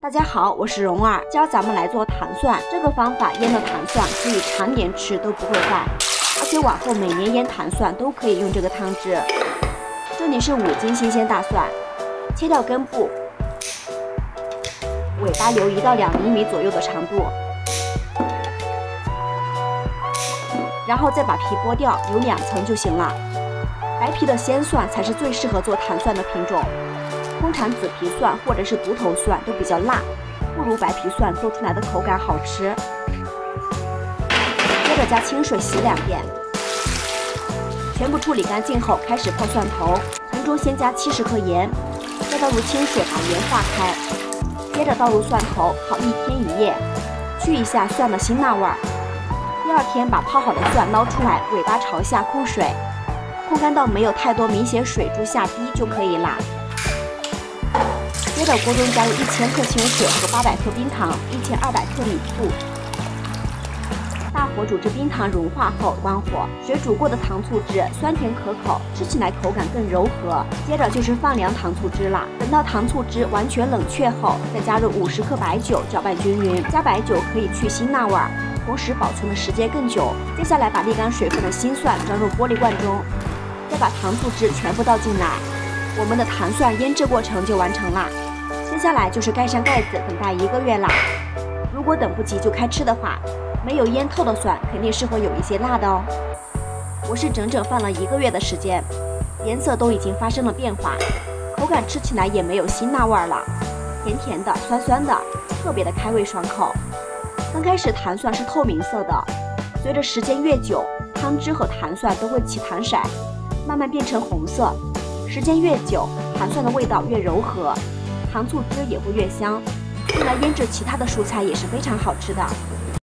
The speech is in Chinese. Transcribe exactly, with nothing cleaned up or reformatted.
大家好，我是蓉儿，教咱们来做糖蒜。这个方法腌的糖蒜可以常年吃都不会坏，而且往后每年腌糖蒜都可以用这个汤汁。这里是五斤新鲜大蒜，切掉根部，尾巴留一到两厘米左右的长度，然后再把皮剥掉，留两层就行了。白皮的鲜蒜才是最适合做糖蒜的品种。 通常紫皮蒜或者是独头蒜都比较辣，不如白皮蒜做出来的口感好吃。接着加清水洗两遍，全部处理干净后，开始泡蒜头。盆中先加七十克盐，再倒入清水把盐化开，接着倒入蒜头，泡一天一夜，去一下蒜的辛辣味儿。第二天把泡好的蒜捞出来，尾巴朝下控水，控干到没有太多明显水珠下滴就可以啦。 接着锅中加入一千克清水和八百克冰糖，一千二百克米醋。大火煮至冰糖融化后关火，水煮过的糖醋汁酸甜可口，吃起来口感更柔和。接着就是放凉糖醋汁啦。等到糖醋汁完全冷却后，再加入五十克白酒，搅拌均匀。加白酒可以去辛辣味儿，同时保存的时间更久。接下来把沥干水分的新蒜装入玻璃罐中，再把糖醋汁全部倒进来，我们的糖蒜腌制过程就完成啦。 接下来就是盖上盖子，等待一个月啦。如果等不及就开吃的话，没有腌透的蒜肯定是会有一些辣的哦。我是整整放了一个月的时间，颜色都已经发生了变化，口感吃起来也没有辛辣味了，甜甜的、酸酸的，特别的开胃爽口。刚开始糖蒜是透明色的，随着时间越久，汤汁和糖蒜都会起糖色，慢慢变成红色。时间越久，糖蒜的味道越柔和。 糖醋汁也会越香，用来腌制其他的蔬菜也是非常好吃的。